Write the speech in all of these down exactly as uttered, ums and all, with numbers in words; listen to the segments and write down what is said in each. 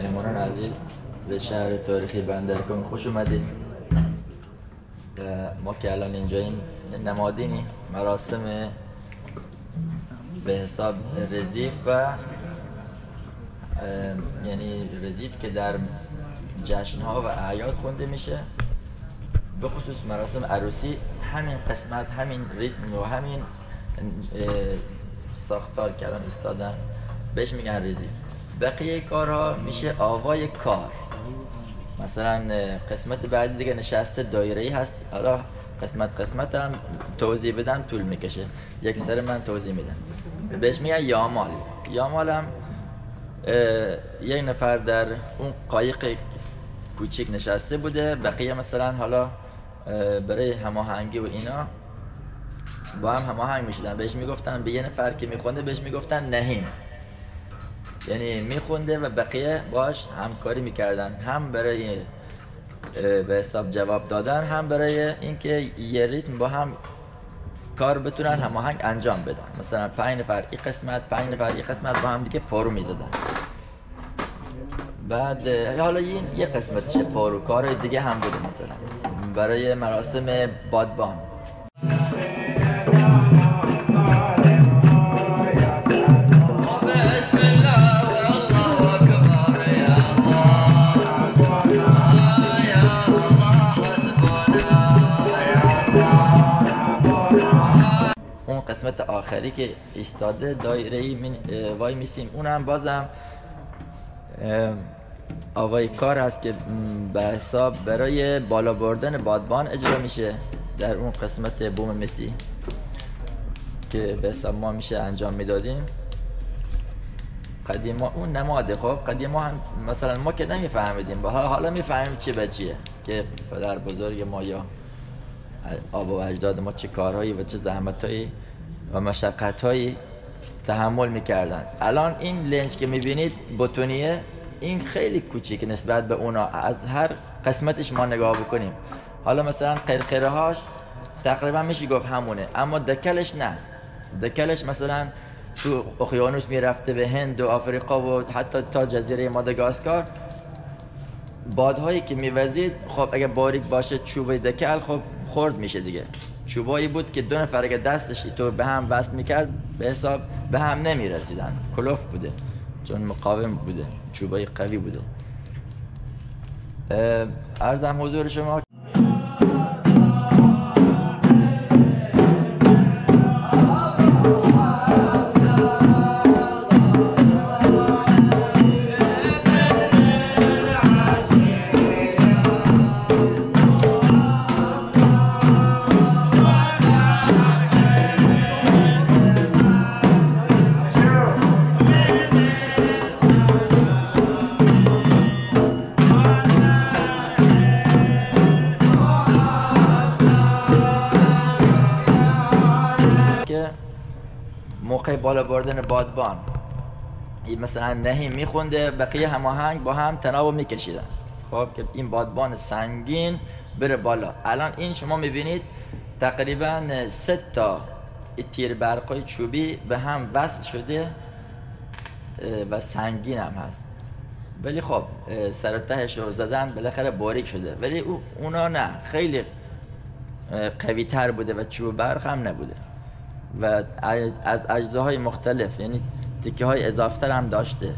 مهمانان عزیز به شهر تاریخی بندرکان خوش اومدید. ما که الان اینجاییم نمادینی مراسم به حساب رزیف و یعنی رزیف که در جشنها و اعیاد خونده میشه، به خصوص مراسم عروسی همین قسمت، همین ریتم و همین ساختار که الان استادن بهش میگن رزیف. بقیه کارها میشه آوای کار. مثلا قسمت بعدی دیگه نشسته دایره‌ای هست، حالا قسمت قسمت هم توضیح بدم طول میکشه، یک سر من توضیح میدم. بهش میگن یامال. یامال هم یک نفر در اون قایق کوچیک نشسته بوده، بقیه مثلا حالا برای هماهنگی و اینا با هم هماهنگ میشدن. بهش میگفتن، به یه نفر که میخونده بهش میگفتن نهیم، یعنی میخونده و بقیه باش همکاری میکردن، هم برای به حساب جواب دادن، هم برای اینکه یه ریتم با هم کار بتونن هماهنگ انجام بدن. مثلا پنج نفر این قسمت، پنج نفر این قسمت با هم دیگه پارو میزدن. بعد حالا این یه قسمتشه پارو، کار دیگه هم بوده. مثلا برای مراسم بادبان اون قسمت آخری که ایستاده دایره‌ای وای میسیم، اونم بازم آوای کار هست که به حساب برای بالا بردن بادبان اجرا میشه در اون قسمت بوم مسی که به حساب ما میشه انجام میدادیم. قدیما اون نماده. خب قدیما هم مثلا ما که نمیفهمیدیم، حالا میفهمیم چی به چیه که پدر بزرگ ما یا آبا و اجداد ما چه کارهایی و چه زحمتهایی و مشقتهایی تحمل میکردن. الان این لنج که میبینید بتونیه، این خیلی کوچیک نسبت به اونا. از هر قسمتش ما نگاه بکنیم، حالا مثلا قرقره هاش تقریبا میشه گفت همونه، اما دکلش نه. دکلش مثلا تو اقیانوس میرفته به هند و آفریقا و حتی تا جزیره ماداگاسکار. بادهایی که میوزید خب اگه باریک باشه چوبه دکل خب خرد میشه دیگه. چوبایی بود که دو نفر اگه دستش تو به هم وصل میکرد به حساب به هم نمیرسیدن، کلوف بوده چون مقاوم بوده، چوبای قوی بوده. عرضم حضور شما موقع بالا بردن بادبان مثلا نهیم میخونده، بقیه هماهنگ با هم تناب میکشیدن خب که این بادبان سنگین بره بالا. الان این شما میبینید تقریبا سه تا تیر برقای چوبی به هم وصل شده و سنگین هم هست، ولی خب سر و تهش رو زدن بالاخره باریک شده، ولی اونا نه، خیلی قوی تر بوده و چوب برق هم نبوده و از اجزاهای مختلف، یعنی تکه های اضافتر هم داشته.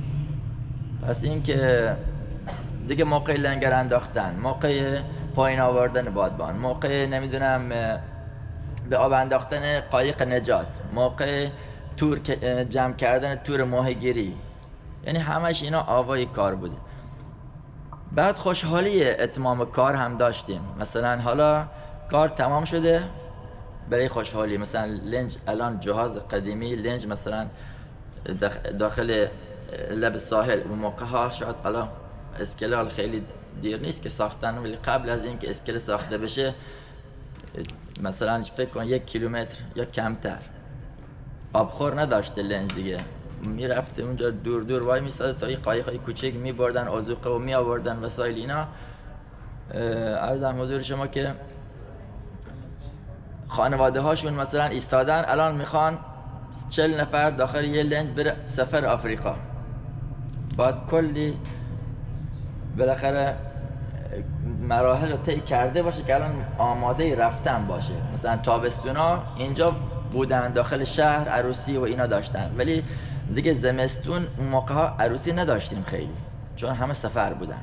پس این که دیگه موقع لنگر انداختن، موقع پایین آوردن بادبان، موقع نمیدونم به آب انداختن قایق نجات، موقع تور جمع کردن تور ماهیگیری، یعنی همش اینا آوای کار بوده. بعد خوشحالی اتمام کار هم داشتیم. مثلا حالا کار تمام شده، برای خوشحالی مثلا لنج، الان جهاز قدیمی لنج مثلا داخل لب ساحل، اون موقع ها شاید الان اسکله خیلی دیر نیست که ساختن، ولی قبل از اینکه اسکله ساخته بشه مثلا فکر کن یک کیلومتر یا کمتر آبخور نداشته لنج دیگه، میرفته اونجا دور دور وای میساده تا این قایق های کوچیک میبردن آذوقه و می آوردن وسایل اینا. عرضم حضور شما که خانواده هاشون مثلا ایستادن، الان میخوان چهل نفر داخل یه لنج بره سفر آفریقا، باید کلی بالاخره مراحل رو طی کرده باشه که الان آماده رفتن باشه. مثلا تابستونا اینجا بودن داخل شهر عروسی و اینا داشتن، ولی دیگه زمستون اون موقع ها عروسی نداشتیم خیلی، چون همه سفر بودن.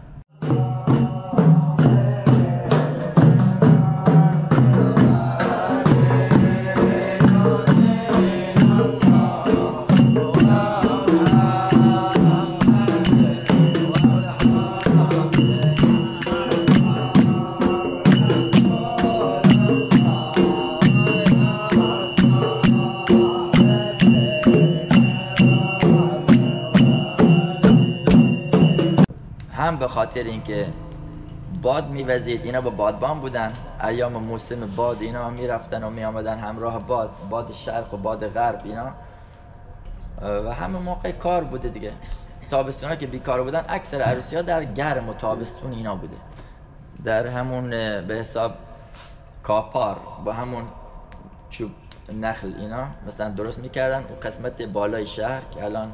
هم به خاطر اینکه باد میوزید، اینا با بادبان بودن، ایام موسم باد اینا هم میرفتن و میامدن همراه باد، باد شرق و باد غرب اینا، و همه موقع کار بوده دیگه. تابستون ها که بیکار بودن اکثر عروسی ها در گرم و تابستون اینا بوده، در همون به حساب کاپار با همون چوب نخل اینا مثلا درست میکردن. اون قسمت بالای شهر که الان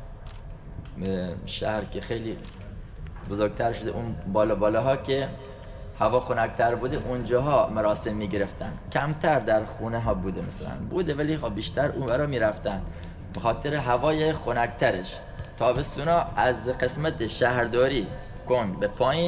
شهر که خیلی بزرگتر شده، اون بالا بالاها که هوا خنک‌تر بوده اونجاها مراسم میگرفتن، کمتر در خونه ها بوده مثلا بوده، ولی خب بیشتر اونورا میرفتن به خاطر هوای خنک‌ترش. تابستونا از قسمت شهرداری کن به پایین،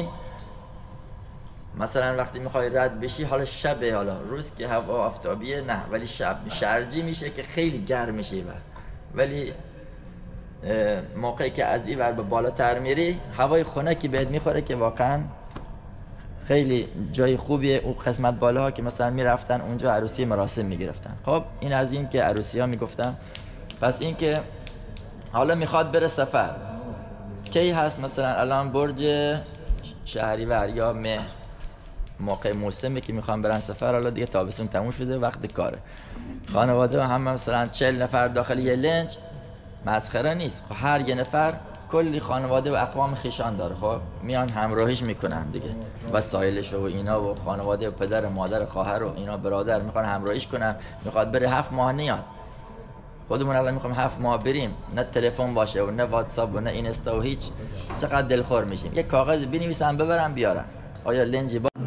مثلا وقتی میخوای رد بشی، حالا شب، حالا روز که هوا آفتابیه نه، ولی شب شرجی میشه که خیلی گرم میشه، ولی موقعی که از این ور به بالاتر میری هوای خنکی بهت میخوره که واقعا خیلی جای خوبیه. اون قسمت بالاها که مثلا میرفتن اونجا عروسی مراسم میگرفتن. خب این از این که عروسی ها میگفتم. پس این که حالا میخواد بره سفر، کی هست؟ مثلا الان برج شهریور یا مهر موقع موسمی که میخوان برن سفر، حالا دیگه تابستون تموم شده وقت کاره. خانواده هم مثلا چهل نفر داخل یه لنج مسخره نیست. خب هر یه نفر کلی خانواده و اقوام خیشان داره، خب میان همراهیش میکنن دیگه، وسایلش و اینا و خانواده و پدر و مادر خواهر و اینا برادر میخوان همراهیش کنن. میخواد بره هفت ماه نیاد. خودمون الان میخوام هفت ماه بریم، نه تلفن باشه و نه واتساپ و نه اینستا و هیچ، چقدر دلخور میشیم. یه کاغذ بنویسن ببرن بیارن. آیا لنجی با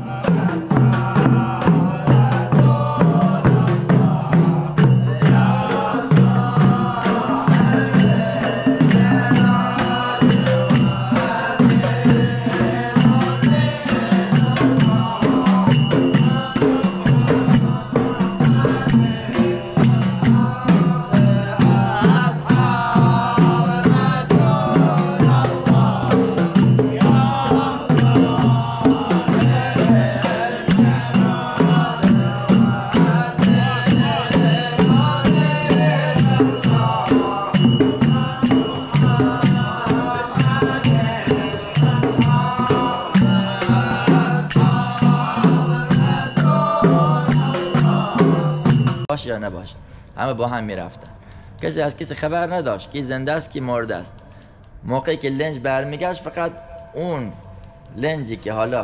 باشه یا نباشه، همه با هم میرفتن. کسی از کسی خبر نداشت کی زنده است کی مرده است. موقعی که لنج برمیگشت، فقط اون لنجی که حالا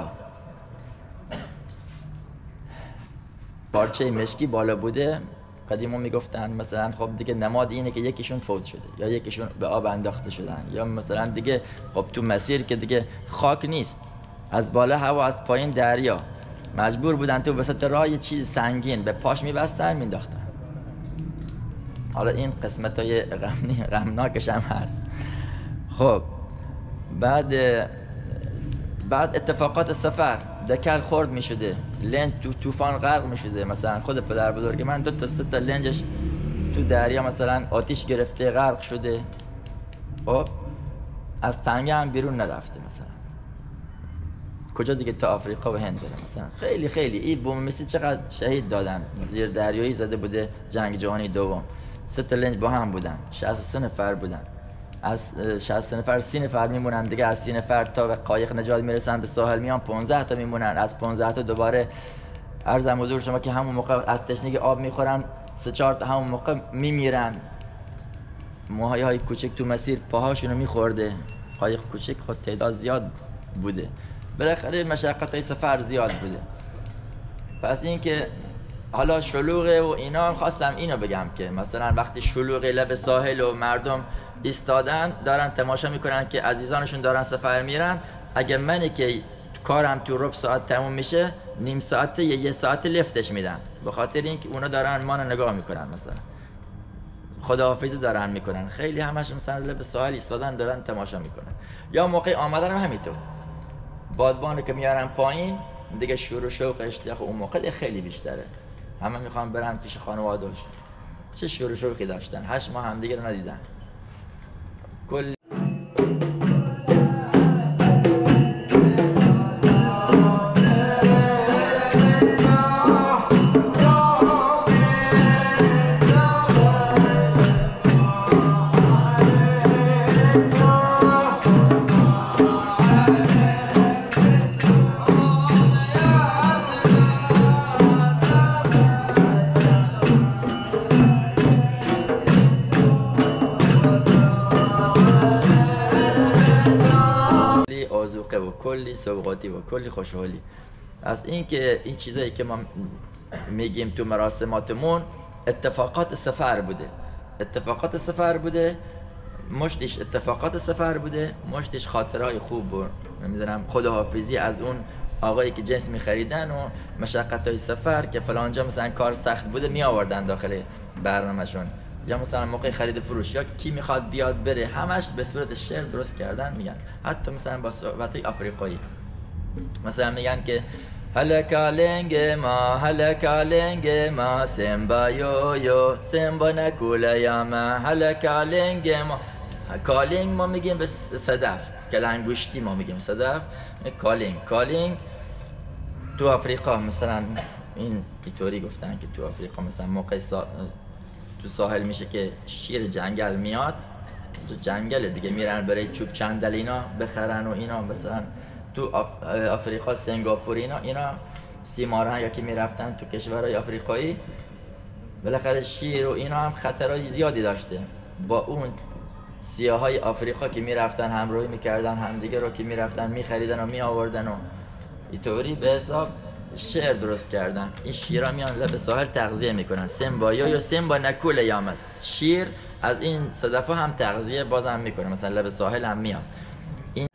پارچه مشکی بالا بوده، قدیما میگفتن مثلا خب دیگه نماد اینه که یکیشون فوت شده یا یکیشون به آب انداخته شدن، یا مثلا دیگه خب تو مسیر که دیگه خاک نیست، از بالا هوا از پایین دریا، مجبور بودن تو وسط راه یه چیز سنگین به پاش میبستن مینداختن. حالا این قسمت های غمناکش هم هست. خب بعد بعد اتفاقات سفر دکل خورد میشده، لنج تو طوفان غرق میشده. مثلا خود پدر بزرگ من دو تا سه تا لنجش تو دریا مثلا آتیش گرفته غرق شده. خب از تنگه هم بیرون نرفته، مثلا کجا دیگه تا آفریقا و هند بره. مثلا خیلی خیلی این بوم مثل چقدر شهید دادن، زیر دریایی زده بوده جنگ جهانی دوم. سه تا لنج با هم بودن، شصت و سه نفر بودن. از شصت و سه نفر سی نفر میمونن دیگه، از سی نفر تا به قایق نجات میرسن به ساحل میان پانزده تا میمونن، از پانزده تا دوباره عرضم حضور شما که همون موقع از تشنگی آب میخورن، سه چهار تا همون موقع میمیرن. موهای های کوچک تو مسیر پاهاشونو میخورده. قایق کوچک خود تعداد زیاد بوده، بالاخره مشقت های سفر زیاد بوده. پس این که حالا شلوغه و اینا، خواستم اینو بگم که مثلا وقتی شلوغه لب ساحل و مردم ایستادن دارن تماشا میکنن که عزیزانشون دارن سفر میرن. اگه منی که کارم تو ربع ساعت تموم میشه، نیم ساعت یا یه ساعت لفتش میدن، به خاطر اینکه اونا دارن ما رو نگاه میکنن، مثلا خداحافظی دارن میکنن. خیلی همش مثلا لب ساحل ایستادن دارن تماشا میکنن. یا موقع آمدن هم همینطور، بادبانو که میارن پایین دیگه شور و شوق اشتیاق اون موقع خیلی بیشتره. همه میخوان برن پیش خانواده‌اش. چه شور و شوقی داشتن، هشت ماه هم دیگه رو ندیدن. کل و کلی سوغاتی و کلی خوشحالی. از این که این چیزایی که ما میگیم تو مراسماتمون اتفاقات سفر بوده، اتفاقات سفر بوده، مشتش اتفاقات سفر بوده، مشتش خاطرهای خوب و نمیدونم خداحافظی از اون آقایی که جنس میخریدن و مشقت‌های سفر که فلانجا مثلا کار سخت بوده می آوردن داخل برنامه‌شون، یا مثلا موقع خرید فروش یا کی میخواد بیاد بره، همش به صورت شعر درست کردن میگن. حتی مثلا با صحبت‌های آفریقایی مثلا میگن که هلا کالنگ ما هلا کالنگ ما سمبا یو یو سمبا نکولا یا ما هلا کالنگ ما. کالینگ ما میگیم به صدف، کلنگوشتی ما میگیم صدف. کالینگ کالینگ تو آفریقا مثلا این اینطوری گفتن که تو آفریقا مثلا موقع سا... تو ساحل میشه که شیر جنگل میاد تو جنگل دیگه، میرن برای چوب چندل اینا بخرن و اینا. مثلا تو آف... آفریقا سنگاپور اینا اینا سیمارهن که میرفتن تو کشورهای آفریقایی، بالاخره شیر و اینا هم خطرهای زیادی داشته. با اون سیاهای آفریقا که میرفتن همراهی میکردن همدیگه رو، که میرفتن میخریدن و میآوردن و اینطوری به حساب شعر درست کردن. این شیرها میان لب ساحل تغذیه میکنن. سمبا یا یا سمبا نکول یامس، شیر از این صدفه هم تغذیه بازم میکنه، مثلا لب ساحل هم میاد. این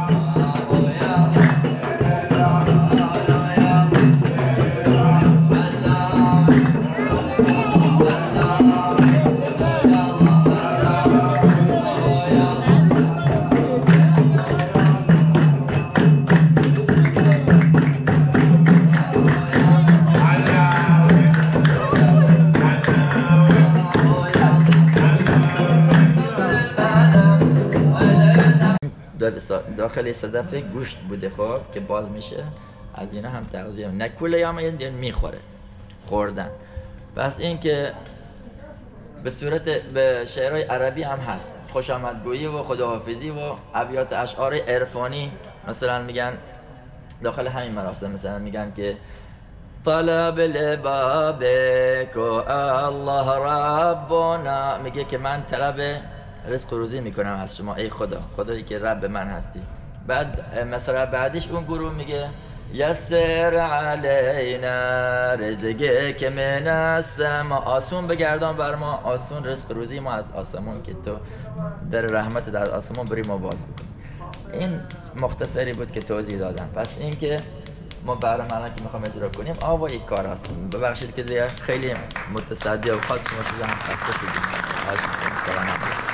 داخل صدف گوشت بوده خب که باز میشه، از اینا هم تغذیه. نکوله یا هم یه میخوره خوردن. پس این که به صورت به شعرهای عربی هم هست، خوش آمدگویی و خداحافظی و ابیات اشعار عرفانی. مثلا میگن داخل همین مراسم مثلا میگن که طلب لبابک و الله ربنا، میگه که من طلب رزق و روزی میکنم از شما ای خدا، خدایی که رب من هستی. بعد مثلا بعدش اون گروه میگه یسر علینا رزقک که من السما، آسون بگردان بر ما، آسون رزق روزی ما از آسمون که تو در رحمت در آسمون بری ما باز بکنی. این مختصری بود که توضیح دادم. پس این که ما برنامه الان که میخوام اجرا کنیم آوا این کار هست. ببخشید که دیگه خیلی متصدی و خاط شما شدم خسته شدیم. سلام.